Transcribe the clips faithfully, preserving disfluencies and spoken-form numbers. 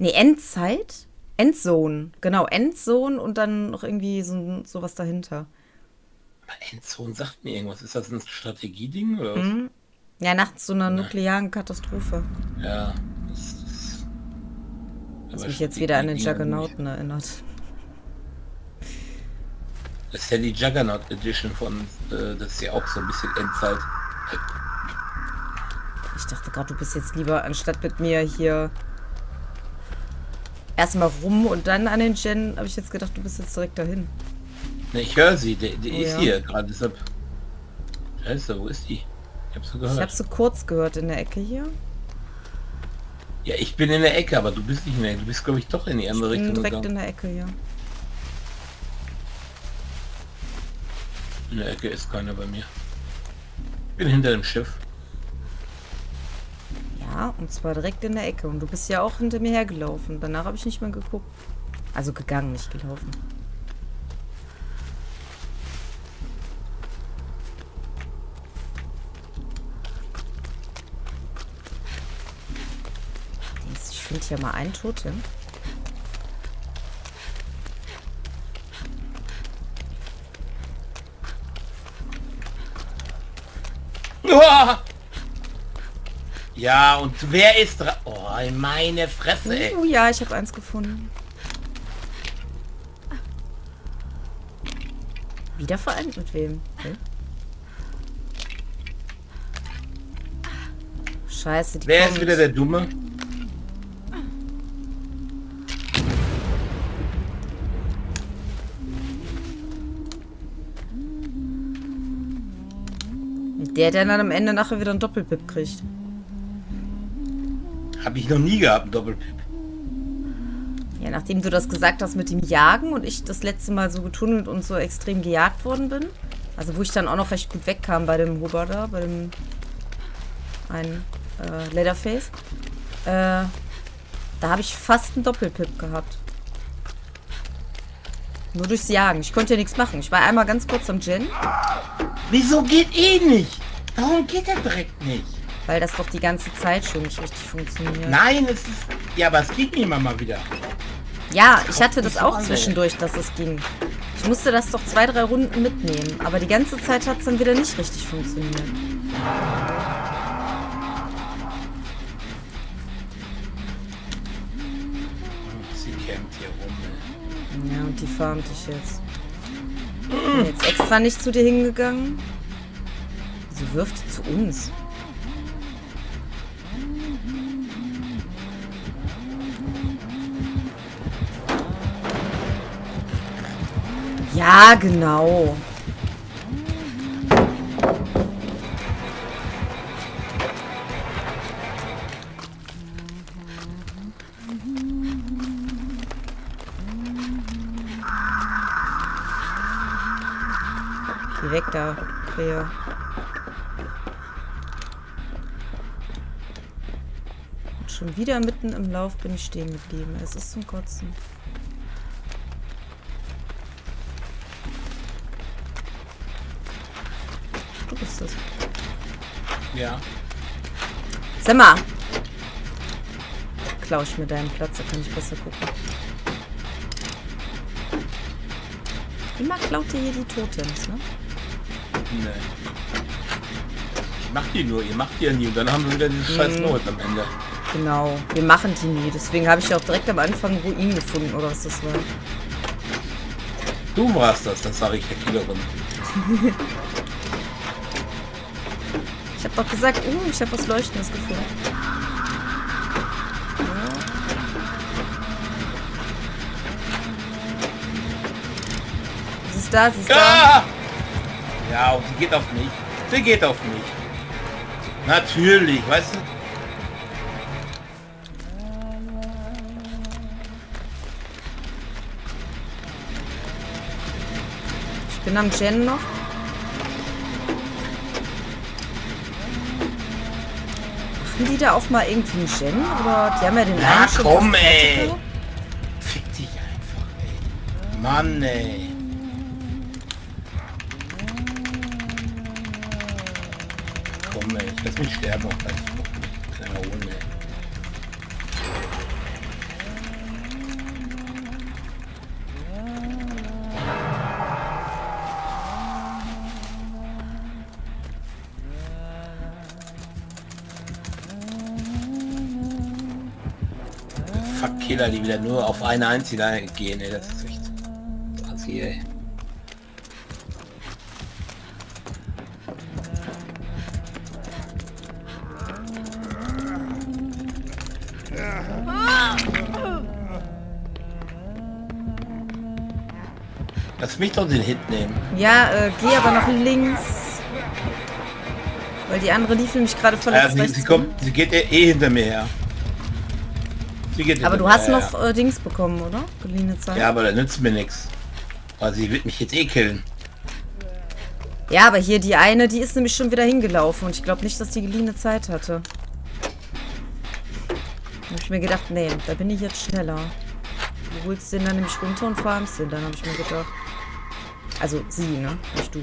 Nee, Endzeit? Endzone. Genau, Endzone und dann noch irgendwie so sowas dahinter. Endzone sagt mir irgendwas. Ist das ein Strategieding oder was? Hm? Ja, nach so einer Na, nuklearen Katastrophe. ja, das ist Was aber mich jetzt wieder an den Strategiedinger nicht. Juggernauten erinnert. Das ist ja die Juggernaut Edition von, äh, das ist ja auch so ein bisschen Endzeit. Ich dachte gerade, du bist jetzt lieber, anstatt mit mir hier erstmal rum und dann an den Gen, habe ich jetzt gedacht, du bist jetzt direkt dahin. Ne, ich höre sie, die, die Oh ist ja. hier gerade, deshalb. Scheiße, wo ist die? Ich hab sie Ich habe gehört. so kurz gehört in der Ecke hier. Ja, ich bin in der Ecke, aber du bist nicht mehr. Du bist, glaube ich, doch in die Ich andere bin Richtung direkt in gegangen. der Ecke hier. In der Ecke ist keiner bei mir. Ich bin hinter dem Schiff. Ja, und zwar direkt in der Ecke. Und du bist ja auch hinter mir hergelaufen. Danach habe ich nicht mehr geguckt. Also gegangen, nicht gelaufen. Ich finde hier mal ein Totem. Uah! Ja, und wer ist dran? Oh, meine Fresse, ey. Oh ja, ich habe eins gefunden. Wieder vereint mit wem? Okay. Scheiße, die Wer kommt. ist wieder der Dumme? Der, der dann am Ende nachher wieder einen Doppelpip kriegt. Habe ich noch nie gehabt, einen Doppelpip. Ja, nachdem du das gesagt hast mit dem Jagen und ich das letzte Mal so getunnelt und so extrem gejagt worden bin. Also wo ich dann auch noch recht gut wegkam bei dem Huber da, bei dem einen äh, Leatherface. Äh, da habe ich fast einen Doppelpip gehabt. Nur durchs Jagen. Ich konnte ja nichts machen. Ich war einmal ganz kurz am Gen. Wieso geht eh nicht? Warum geht der direkt nicht? Weil das doch die ganze Zeit schon nicht richtig funktioniert. Nein, es ist... Ja, aber es geht immer mal wieder. Ja, ich hatte das nicht so auch an, zwischendurch, dass es ging. Ich musste das doch zwei, drei Runden mitnehmen. Aber die ganze Zeit hat es dann wieder nicht richtig funktioniert. Sie kämpft hier rum, ey. Ja, und die farmt dich jetzt. Ich bin jetzt extra nicht zu dir hingegangen. Sie wirft die zu uns. Ja, genau. Geh weg da, Krähe. Und schon wieder mitten im Lauf bin ich stehen geblieben. Es ist zum Kotzen. Du bist das. Ja. Sag mal. Klau ich mir deinen Platz, da kann ich besser gucken. Immer klaut ihr hier die Totems, ne? Nee. Ich mach die nur, ihr macht die ja nie. Und dann haben wir wieder dieses scheiß Mhm. Not am Ende. Genau, wir machen die nie. Deswegen habe ich ja auch direkt am Anfang Ruinen gefunden, oder was das war. Du warst das, das sage ich der Killerin. Ich habe doch gesagt, oh, ich habe was Leuchtendes gefunden. Sie ist da, sie ist da. Ah! Ja, und sie geht auf mich. Sie geht auf mich. Natürlich, weißt du? Ich bin am Gen noch. Machen die da auch mal irgendwie einen Gen? Oder die haben ja den Ja, einen schon komm, fast ey. fertig. Fick dich einfach, ey. Mann, ey. Komm, ey. Lass mich sterben auch gleich. Kleiner Hunde, ey. fuck Killer, die wieder nur auf eine einzige gehen, ey. Das ist echt krass hier, ey. Lass mich doch den Hit nehmen. Ja, äh, geh aber nach links. Weil die andere lief nämlich gerade verletzt. Ja, sie, sie, kommt, sie geht eh hinter mir her. Sie geht aber du mir hast her, noch äh, Dings bekommen, oder? Geliehene Zeit. Ja, aber da nützt mir nichts. Weil sie wird mich jetzt eh killen. Ja, aber hier die eine, die ist nämlich schon wieder hingelaufen. Und ich glaube nicht, dass die geliehene Zeit hatte. Da habe ich mir gedacht, nee, da bin ich jetzt schneller. Du holst den dann nämlich runter und farmst den. Dann habe ich mir gedacht. Also sie, ne? Nicht du.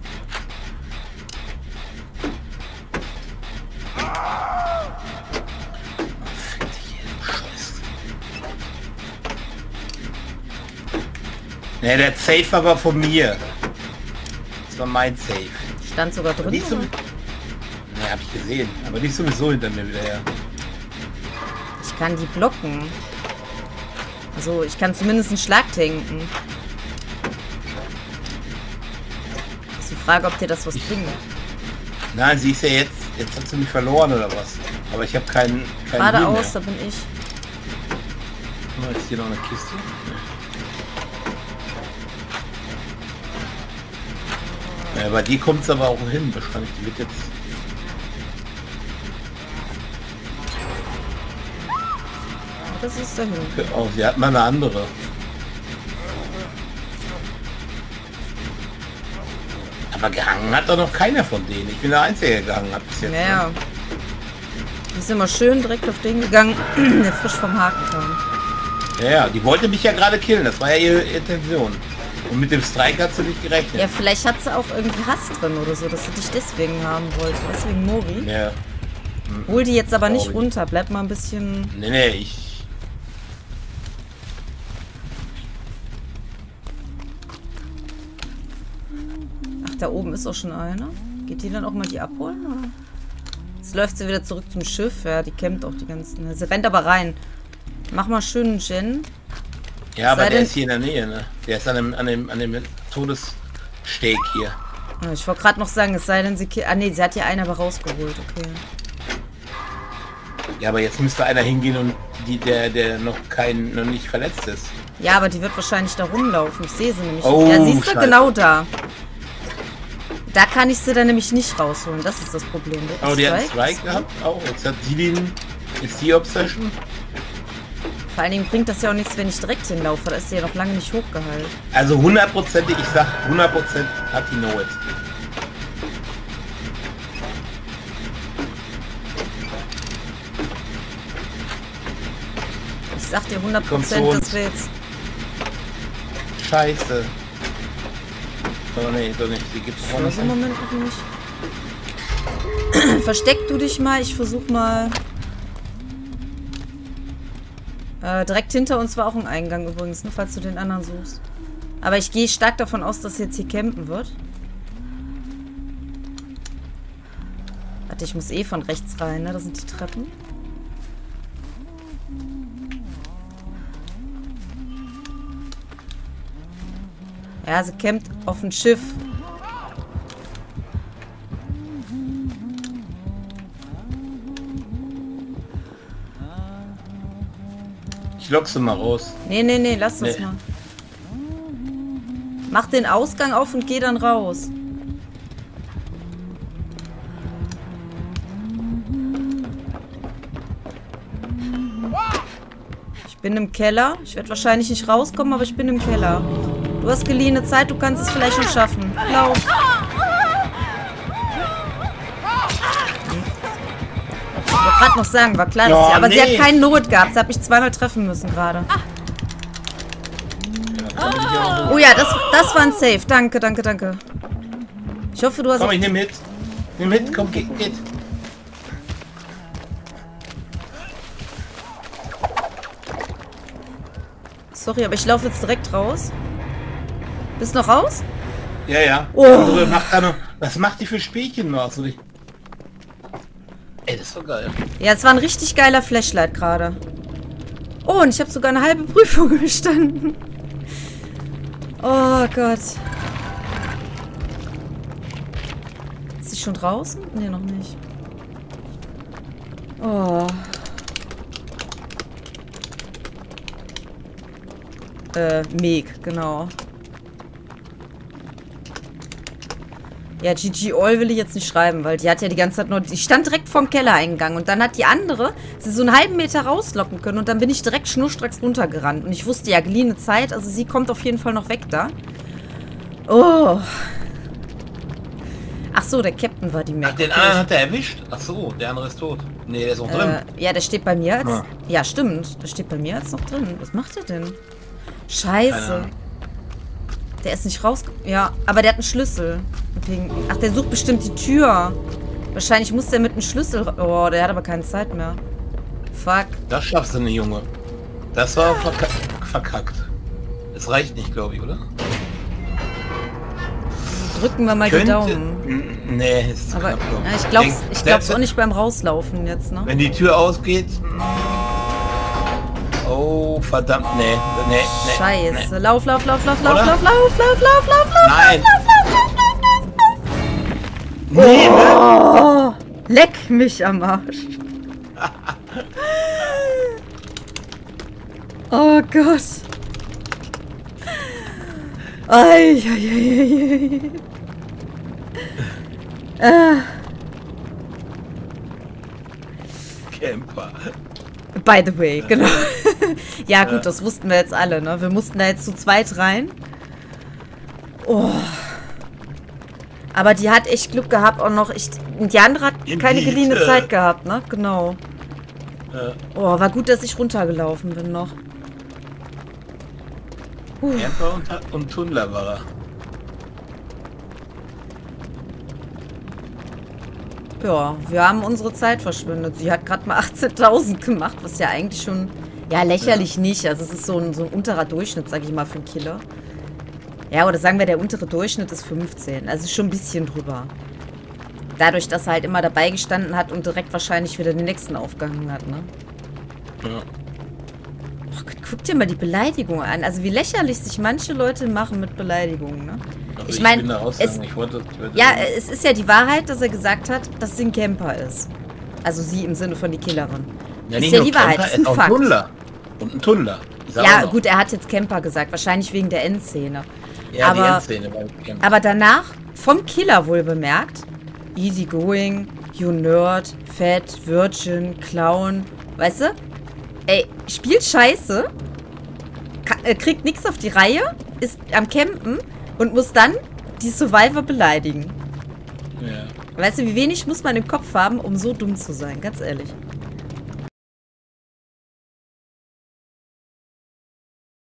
Ne, der Safe aber von mir. Das war mein Safe. Stand sogar drin. Nicht so, ne, hab ich gesehen. Aber nicht sowieso hinter mir wieder her. Ich kann die blocken. Also ich kann zumindest einen Schlag tanken. Ist die Frage, ob dir das was ich, bringt. Nein, sie ist ja jetzt. Jetzt hat sie mich verloren oder was. Aber ich habe keinen. Kein Geradeaus, da bin ich. Oh, ist hier noch eine Kiste? Ja, bei die kommt es aber auch hin, wahrscheinlich. Die wird jetzt... Das ist dahin. Oh, sie hat mal eine andere. Aber gehangen hat doch noch keiner von denen. Ich bin der Einzige, der gehangen hat bis jetzt. Ja. Die ist immer schön direkt auf den gegangen, der frisch vom Haken kam. Ja, ja, die wollte mich ja gerade killen. Das war ja ihre Intention. Und mit dem Strike hat sie nicht gerechnet. Ja, vielleicht hat sie auch irgendwie Hass drin oder so, dass sie dich deswegen haben wollte. Deswegen Mori. Ja. Hm. Hol die jetzt aber nicht runter. Bleib mal ein bisschen... Nee, nee, ich... Ach, da oben ist auch schon eine. Geht die dann auch mal die abholen, oder? Jetzt läuft sie wieder zurück zum Schiff. Ja, die kämpft auch die ganzen... Sie rennt aber rein. Mach mal schön einen Gen. Ja, aber der ist hier in der Nähe, ne? Der ist an dem, an dem, an dem Todessteg hier. Ich wollte gerade noch sagen, es sei denn, sie... Ah, nee, sie hat hier einen aber rausgeholt, okay. Ja, aber jetzt müsste einer hingehen und die, der, der noch kein, noch nicht verletzt ist. Ja, aber die wird wahrscheinlich da rumlaufen. Ich sehe sie nämlich. Oh, ja, siehst du, Scheiße. genau da. Da kann ich sie dann nämlich nicht rausholen. Das ist das Problem. Oh, die hat einen Strike gehabt? Auch. Jetzt hat sie den... Ist die Obsession? Vor allen Dingen bringt das ja auch nichts, wenn ich direkt hinlaufe. Da ist sie ja noch lange nicht hochgeheilt. Also hundertprozentig, ich sag hundert Prozent hat die Know It. Ich sag dir hundert Prozent, dass wir jetzt... Scheiße. Oh nee, doch nicht. Die gibt's auch nicht. Im Moment noch nicht. Versteck du dich mal. Ich versuch mal... Äh, direkt hinter uns war auch ein Eingang übrigens, ne, falls du den anderen suchst. Aber ich gehe stark davon aus, dass jetzt hier campen wird. Warte, ich muss eh von rechts rein, ne? Das sind die Treppen. Ja, sie campt auf dem Schiff. Ich lock sie mal raus. Nee, nee, nee, lass das Nee. mal. Mach den Ausgang auf und geh dann raus. Ich bin im Keller. Ich werde wahrscheinlich nicht rauskommen, aber ich bin im Keller. Du hast geliehene Zeit, du kannst es vielleicht noch schaffen. Lauf. Ich wollte gerade noch sagen, war klar, dass Ja, sie, aber sie nee. hat keinen Not gehabt. Sie hat mich zweimal treffen müssen gerade. Oh ja, das, das war ein Safe. Danke, danke, danke. Ich hoffe, du hast... Komm, ich nehm mit. Nimm mit, komm, geht, geht. Sorry, aber ich laufe jetzt direkt raus. Bist du noch raus? Ja, ja. Oh. Also, macht da noch, was macht die für Spielchen noch? So, die... Ey, das ist so geil. Ja, es war ein richtig geiler Flashlight gerade. Oh, und ich habe sogar eine halbe Prüfung bestanden. Oh Gott. Ist sie schon draußen? Nee, noch nicht. Oh. Äh, Meg, genau. Ja, G G All will ich jetzt nicht schreiben, weil die hat ja die ganze Zeit nur... Die stand direkt vorm Kellereingang und dann hat die andere sie so einen halben Meter rauslocken können und dann bin ich direkt schnurstracks runtergerannt. Und ich wusste ja, geliehene Zeit, also sie kommt auf jeden Fall noch weg da. Oh. Ach so, der Captain war die Mac. Ach, den anderen hat er erwischt? Ach so, der andere ist tot. Nee, der ist noch drin. Äh, ja, der steht bei mir als... Ah. Ja, stimmt. Der steht bei mir als noch drin. Was macht der denn? Scheiße. Der ist nicht raus... Ja, aber der hat einen Schlüssel. Ach, der sucht bestimmt die Tür. Wahrscheinlich muss der mit einem Schlüssel... Oh, der hat aber keine Zeit mehr. Fuck. Das schaffst du nicht, Junge. Das war verka verkackt. Es reicht nicht, glaube ich, oder? Drücken wir mal Könnte, die Daumen. Nee, ist zu aber knapp, glaub ich. ja, ich glaube Denk, ich glaub's auch nicht beim Rauslaufen jetzt, ne? Wenn die Tür ausgeht... Oh, verdammt, nee, nee, nee. Scheiße. Nee. Lauf, lauf, lauf, lauf, lauf, Oder? lauf, lauf, lauf, lauf, lauf, lauf, Nein. lauf, lauf, lauf, lauf, lauf, lauf. Nee, ne? Oh, leck mich am Arsch. Oh Gott. Ei, ei, ei, ei, ei. Ah. Camper. By the way, genau. Ja gut, das wussten wir jetzt alle, ne? Wir mussten da jetzt zu zweit rein. Oh. Aber die hat echt Glück gehabt auch noch. Ich, die andere hat keine geliehene Zeit gehabt, ne? Genau. Ja. Oh, war gut, dass ich runtergelaufen bin noch. Puh. Camper und, und Tunnler war er. Ja, wir haben unsere Zeit verschwendet. Sie hat gerade mal achtzehntausend gemacht, was ja eigentlich schon... Ja, lächerlich ja. nicht. Also es ist so ein, so ein unterer Durchschnitt, sag ich mal, für einen Killer. Ja, oder sagen wir, der untere Durchschnitt ist fünfzehn. Also ist schon ein bisschen drüber. Dadurch, dass er halt immer dabei gestanden hat und direkt wahrscheinlich wieder den nächsten aufgehangen hat, ne? Ja. Oh Gott, guck dir mal die Beleidigung an. Also wie lächerlich sich manche Leute machen mit Beleidigungen, ne? Also ich ich meine, es, ich wollte, wollte ja, es ist ja die Wahrheit, dass er gesagt hat, dass sie ein Camper ist. Also sie im Sinne von die Killerin. Ja, ist nicht ja nur die Wahrheit, Camper, ist ein auch Fakt. Tunnler. Und ein Tunnler. Ja, gut, er hat jetzt Camper gesagt. Wahrscheinlich wegen der Endszene. Ja, aber, die Endszene war Camper. Aber danach, vom Killer wohl bemerkt, easy going, you nerd, fat, virgin, clown, weißt du? Ey, spielt scheiße, kriegt nichts auf die Reihe, ist am Campen und muss dann die Survivor beleidigen. Ja. Weißt du, wie wenig muss man im Kopf haben, um so dumm zu sein? Ganz ehrlich.